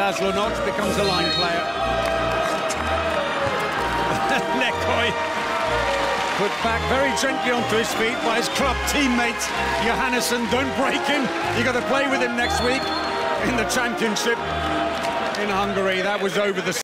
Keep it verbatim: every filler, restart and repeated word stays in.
Zaslonoc becomes a line player. Lekai put back very gently onto his feet by his club teammate Johannessen. Don't break him. You got to play with him next week in the championship in Hungary. That was over the